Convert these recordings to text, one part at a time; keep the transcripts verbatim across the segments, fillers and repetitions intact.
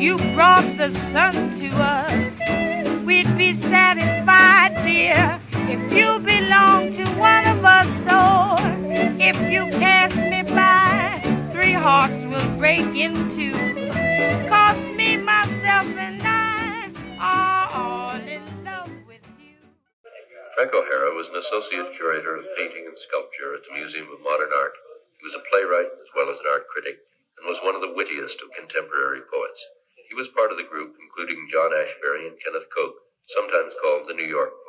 you brought the sun to us, we'd be satisfied, dear. If you belong to one of us, so if you pass me by, three hearts will break in two. 'Cause me, myself, and I are all in love with you. Frank O'Hara was an associate curator of painting and sculpture at the Museum of Modern Art. He was a playwright as well as an art critic, and was one of the wittiest of contemporary poets. He was part of the group including John Ashbery and Kenneth Koch, sometimes called the New York Poets.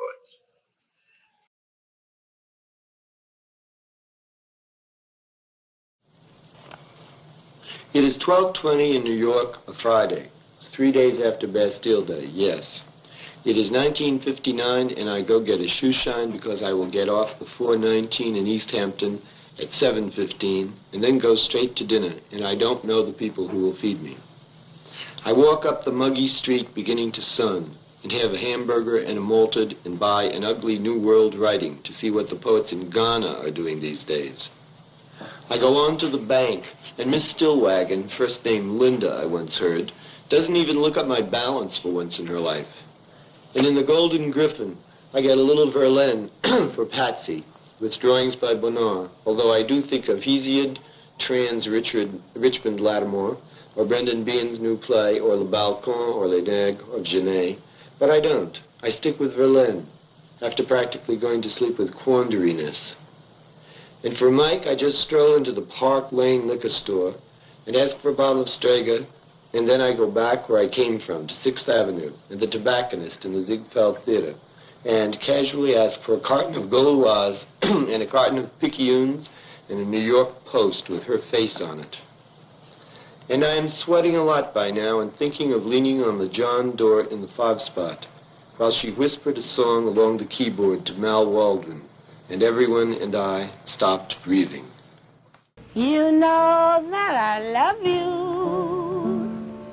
It is twelve twenty in New York, a Friday, three days after Bastille Day, yes. It is nineteen fifty-nine, and I go get a shoe shine because I will get off the four nineteen in East Hampton at seven fifteen, and then go straight to dinner, and I don't know the people who will feed me. I walk up the muggy street beginning to sun, and have a hamburger and a malted, and buy an ugly New World writing to see what the poets in Ghana are doing these days. I go on to the bank, and Miss Stillwagon, first name Linda, I once heard, doesn't even look up my balance for once in her life. And in the Golden Griffin, I get a little Verlaine for Patsy, with drawings by Bonnard, although I do think of Hesiod, Trans Richard, Richmond Lattimore, or Brendan Behan's new play, or Le Balcon, or Les Nègres, or Genet. But I don't. I stick with Verlaine, after practically going to sleep with quandariness. And for Mike, I just stroll into the Park Lane liquor store and ask for a bottle of Strega, and then I go back where I came from, to sixth Avenue, and the tobacconist in the Ziegfeld Theater, and casually ask for a carton of Gauloise and a carton of Picayunes and a New York Post with her face on it. And I am sweating a lot by now and thinking of leaning on the John door in the fob spot while she whispered a song along the keyboard to Mal Waldron, and everyone and I stopped breathing. You know that I love you,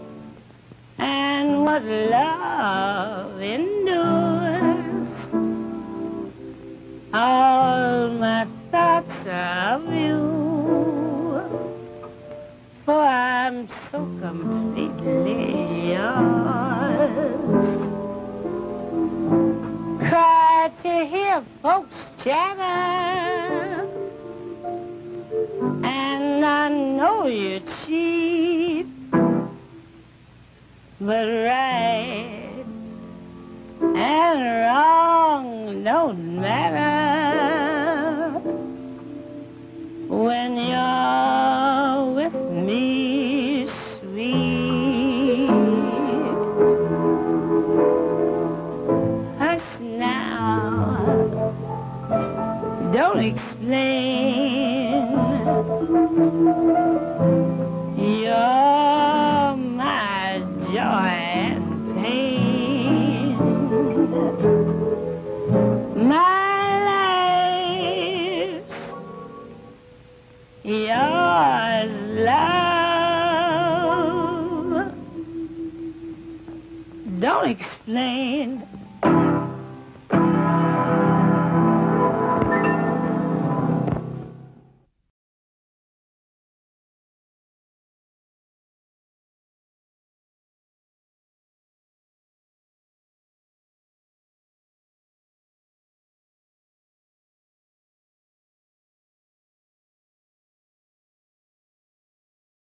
and what love endures. All my thoughts are of you, for I'm so completely yours. Cry to hear folks chatter, and I know you're cheap, but right and wrong don't matter when you're with me, sweet. Hush now, don't explain. You're my joy and pain. My life's yours, love. Don't explain.